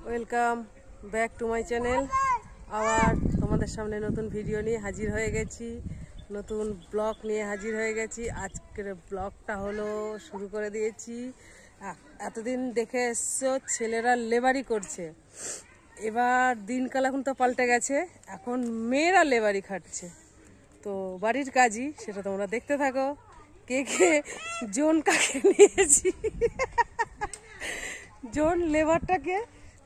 Welcome back to my channel. আবার তোমাদের সামনে নতুন ভিডিও নিয়ে হাজির হয়ে গেছি, নতুন ব্লগ নিয়ে হাজির হয়ে গেছি। আজকের ব্লগটা হলো শুরু করে দিয়েছি। এতদিন দেখে এসছো ছেলেরা লেবারি করছে, এবার দিনকাল এখন তো পাল্টে গেছে, এখন মেয়েরা লেবারি খাটছে। তো বাড়ির কাজই সেটা তোমরা দেখতে থাকো। কে কে জোন কাকে নিয়েছি, জোন লেবারটাকে,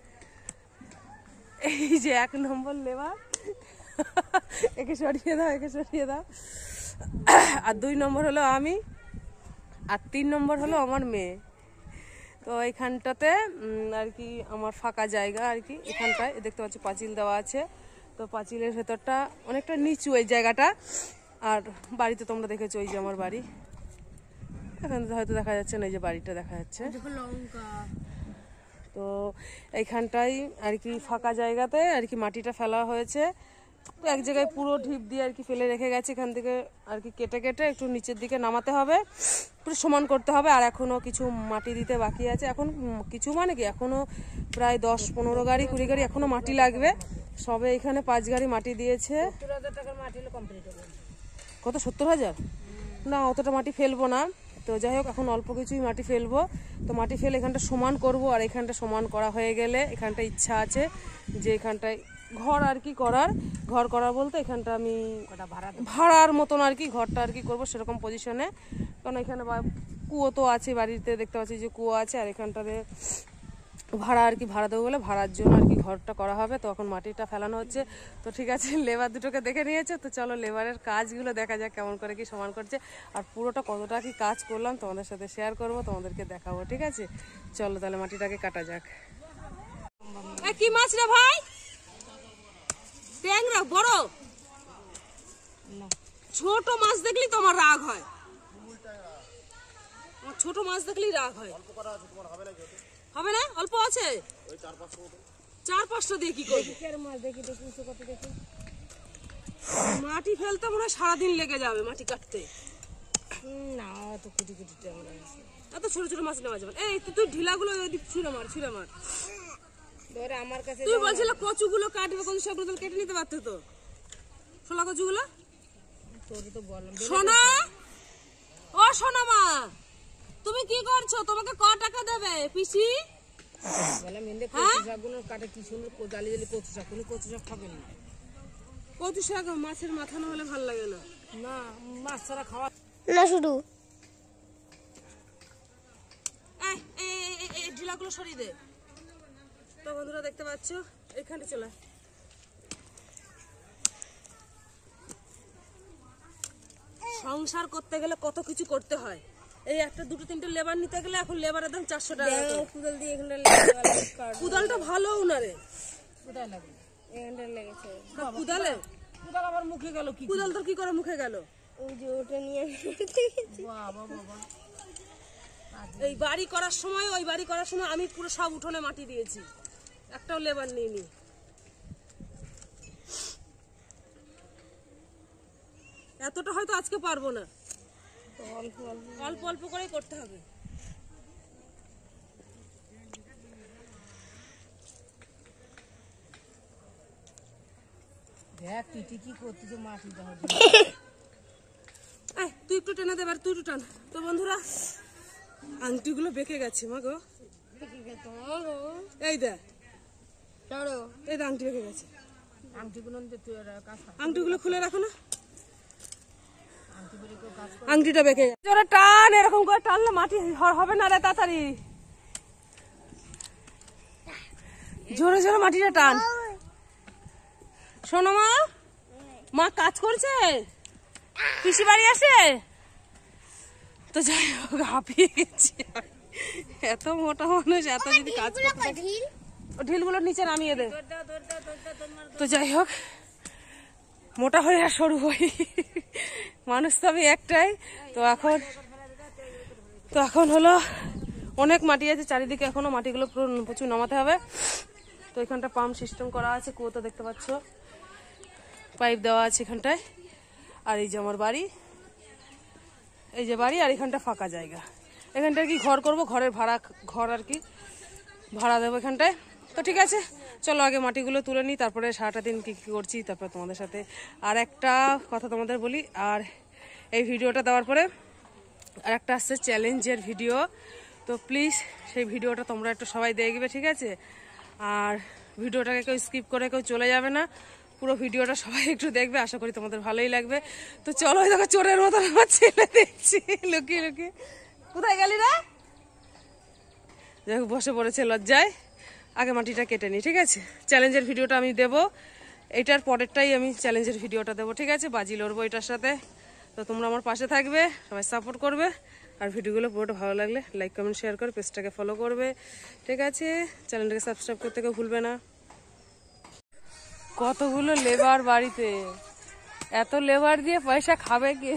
এই যে 1 নম্বর লেবার, একে সরিয়ে দাও, একে সরিয়ে দাও। আর 2 নম্বর হলো আমি, আর 3 নম্বর হলো আমার মেয়ে। তো এইখানটাতে আর কি আমার ফাঁকা জায়গা আর কি, এখানটায় দেখতে পাচ্ছি পাঁচিল দেওয়া আছে। তো পাঁচিলের ভেতরটা অনেকটা নিচু এই জায়গাটা। আর বাড়িতে তোমরা দেখেছো ওই যে আমার বাড়ি, এখান হয়তো দেখা যাচ্ছে না, এই যে বাড়িটা দেখা যাচ্ছে। তো এইখানটাই আর কি ফাঁকা জায়গাতে আর কি মাটিটা ফেলা হয়েছে, এক জায়গায় পুরো ঢিপ দিয়ে আর কি ফেলে রেখে গেছে। এখান থেকে আর কি কেটে কেটে একটু নিচের দিকে নামাতে হবে, পুরো সমান করতে হবে। আর এখনও কিছু মাটি দিতে বাকি আছে, এখন কিছু মানে কি এখনও প্রায় 10-15 গাড়ি 20 গাড়ি এখনও মাটি লাগবে। সবে এখানে 5 গাড়ি মাটি দিয়েছে। 70,000 টাকার মাটি হলে কমপ্লিট হবে। কত? 70,000? না, অতটা মাটি ফেলবো না। তো যাই হোক, এখন অল্প কিছুই মাটি ফেলবো। তো মাটি ফেলে এখানটা সমান করব। আর এখানটা সমান করা হয়ে গেলে এখানটা ইচ্ছা আছে যে এখানটায় ঘর আর কি ঘর করার বলতে এখানটা আমি ভাড়ার মতন আর কি ঘরটা আর কি করবো সেরকম পজিশনে। কারণ এখানে কুয়ো তো আছে, বাড়িতে দেখতে পাচ্ছি যে কুয়ো আছে। আর এখানটাতে ভাড়া আর কি ভাড়া দেবো বলে ভাড়ার জন্য আর কি ঘরটা করা হবে। তো এখন মাটিটা ফেলানো হচ্ছে। তো ঠিক আছে, লেবার দুটোকে দেখে নিয়েছে, তো চলো লেবারের কাজগুলো দেখা যাক কেমন করে কি সমান করছে। আর পুরোটা কতটা কি কাজ করলাম তোমাদের সাথে শেয়ার করব, তোমাদেরকে দেখাবো। ঠিক আছে, চলো তাহলে মাটিটাকে কাটা যাক। কি মাছ রে ভাই? ট্যাংরা? বড় ছোট মাছ দেখলি তোমার রাগ হয়? ছোট মাছ দেখলি রাগ হয়? হবে না, অল্প আছে, 4-5টা দিয়ে কি করবো? মাটি ফেলতে মনে হয় সারাদিন লেগে যাবে মাটি কাটতে। না, এত কুটি কুটি ট্যাংরা আছে, এত ছোট ছোট মাছ নেওয়া যাবে। এই তুই ঢিলাগুলো ছুঁড়ে মার ধরে আমার কাছে। তুই বলছিল কচুগুলো কাটবে, কচু শাকগুলো কেটে নিতে পারতো তো, শোলা কচুগুলো। তোর তো বললাম সোনা, ও সোনা মা, তুমি কি করছো? তোমাকে ক টাকা দেবে পিসি? বললাম এনে কচু শাকগুলো কাটে কি সুন্দর জালি জালি কচু শাক। কোনো কচু শাক খাবেন না? কচু শাক মাছের মাথা না হলে ভালো লাগে না। না, মাছ ছাড়া খাওয়া না শুধু। এই ঢিলাগুলো সরিয়ে দে। তো বন্ধুরা দেখতে পাচ্ছ এখানে চলে সংসার করতে গেলে কত কিছু করতে হয়। এই একটা 2-3টে লেবার নিতে গেলে এখন লেবারের দাম 400 টাকা। কুদাল দিয়ে এখানে কুদালটা ভালো উনারে কুদাল লাগে, এখানটা লেগেছে কুদালে। কুদাল আবার মুখে গেল কি? কুদাল তোর কি করে মুখে গেল? ওই যে ওটা নিয়ে বাবা বাবা, এই বাড়ি করার সময় আমি পুরো সব উঠোনে মাটি দিয়েছি, একটাও লেবার নিইনি। এতটা হয়তো আজকে পারবো না, অল্প অল্প করে করতে হবে। দেখ তুই কি করতেছ মাটি দাও। তুই একটু টেনে দেবার, তুই একটু টান। তো বন্ধুরা আংটিগুলো বেঁকে গেছে মা গো, এই দেখ, এই আংটি বেঁকে গেছে। আংটিগুলো খুলে রাখো না, আংটিটা বেঁকে গেছে। ওরা টান, এরকম করে টানলে মাটি হবে না রে, তাড়াতাড়ি জোরে জোরে মাটিটা টান। শোনো মা কাজ করছে, পিসি বাড়ি আসে। তো যাই হোক, হাঁপিয়ে গেছি, এত মোটা মানুষ এত যদি কাজ করতে থাকে। ঢিলগুলো নিচে নামিয়ে দে। তো যাই হোক, মোটা হয়ে আর সরু হই, মানুষ তো আমি একটাই। তো এখন হলো অনেক মাটি আছে চারিদিকে, এখনো মাটিগুলো প্রচুর নামাতে হবে। তো এখানটা পাম্প সিস্টেম করা আছে, কুয়োটা দেখতে পাচ্ছ, পাইপ দেওয়া আছে এখানটায়। আর এই যে আমার বাড়ি, এই যে বাড়ি, আর এখানটা ফাঁকা জায়গা। এখানটায় কি ঘর করব, ঘরের ঘর আর কি ভাড়া দেবো এখানটায়। তো ঠিক আছে, চলো আগে মাটিগুলো তুলে নিই, তারপরে সারাটা দিন কী কী করছি তারপরে তোমাদের সাথে। আর একটা কথা তোমাদের বলি, আর এই ভিডিওটা দেওয়ার পরে আর একটা আসছে চ্যালেঞ্জের ভিডিও, তো প্লিজ সেই ভিডিওটা তোমরা একটু সবাই দেখবে, ঠিক আছে? আর ভিডিওটাকে কেউ স্কিপ করে কেউ চলে যাবে না, পুরো ভিডিওটা সবাই একটু দেখবে, আশা করি তোমাদের ভালোই লাগবে। তো চলো, ওই দেখো চোরের মতন আমার ছেলে দেখছি লুকিয়ে লুকিয়ে। কোথায় গেলি রে? যাই হোক, বসে পড়েছে লজ্জায়। আগে মাটিটা কেটে নিই, ঠিক আছে? চ্যালেঞ্জের ভিডিওটা আমি দেবো, এইটার পরেরটাই আমি চ্যালেঞ্জের ভিডিওটা দেবো, ঠিক আছে? বাজি লড়বো এটার সাথে। তো তোমরা আমার পাশে থাকবে, সবাই সাপোর্ট করবে, আর ভিডিওগুলো পুরোটা ভালো লাগলে লাইক কমেন্ট শেয়ার করে পেজটাকে ফলো করবে, ঠিক আছে? চ্যানেলটাকে সাবস্ক্রাইব করতে কেউ ভুলবে না। কতগুলো লেবার বাড়িতে, এত লেবার দিয়ে পয়সা খাবে কে?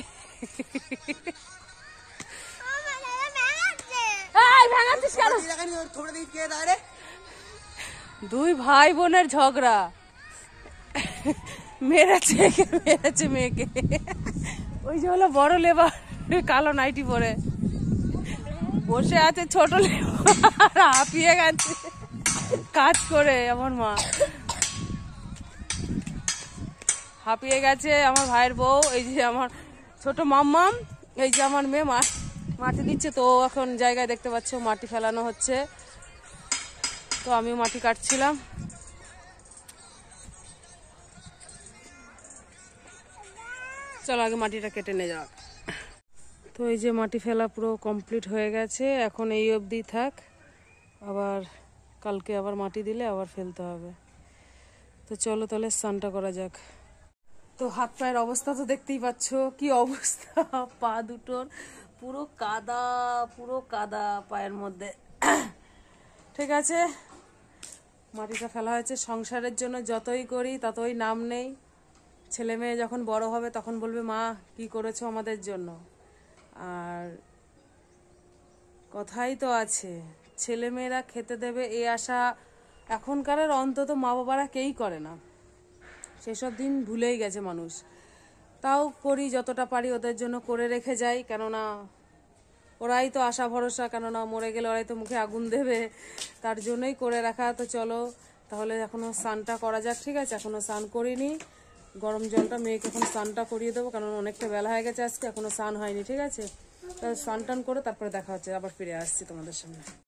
দুই ভাই বোনের ঝগড়া, মেরেছে মেয়েকে। ওই যে হলো বড় লেবার, কালো নাইটি পরে বসে আছে, ছোট লেবার হাঁপিয়ে গেছে কাজ করে। আমার মা হাঁপিয়ে গেছে, আমার ভাইয়ের বউ, এই যে আমার ছোট মাম্মাম, এই যে আমার মেয়ে মাটি দিচ্ছে। তো এখন জায়গায় দেখতে পাচ্ছ মাটি ফেলানো হচ্ছে, তো আমিও মাটি কাটছিলাম। চলো আগে মাটিটা কেটে নিয়ে যাওয়া। তো এই যে মাটি ফেলা পুরো কমপ্লিট হয়ে গেছে, এখন এই অবধি থাক, আবার কালকে আবার মাটি দিলে আবার ফেলতে হবে। তো চলো তাহলে স্নানটা করা যাক। তো হাত পায়ের অবস্থা তো দেখতেই পাচ্ছ, কি অবস্থা, পা দুটোর পুরো কাদা পায়ের মধ্যে। ঠিক আছে, মাটিটা ফেলা হয়েছে। সংসারের জন্য যতই করি ততই নাম নেই। ছেলে মেয়ে যখন বড় হবে তখন বলবে মা কি করেছো আমাদের জন্য। আর কথাই তো আছে, ছেলে মেয়েরা খেতে দেবে এই আশা এখনকার অন্তত মা বাবারা কেউই করে না। সেসব দিন ভুলেই গেছে মানুষ। তাও করি, যতটা পারি ওদের জন্য করে রেখে যাই, কেননা ওরাই তো আশা ভরসা, কেননা মরে গেলে ওরাই তো মুখে আগুন দেবে, তার জন্যই করে রাখা। তো চলো তাহলে এখনো স্নানটা করা যাক, ঠিক আছে? এখনো স্নান করিনি, গরম জলটা মেয়েকে এখন স্নানটা করিয়ে দেবো, কারণ অনেকটা বেলা হয়ে গেছে আজকে, এখনো স্নান হয়নি, ঠিক আছে? তাহলে স্নান টান করে তারপরে দেখা হচ্ছে, আবার ফিরে আসছি তোমাদের সামনে।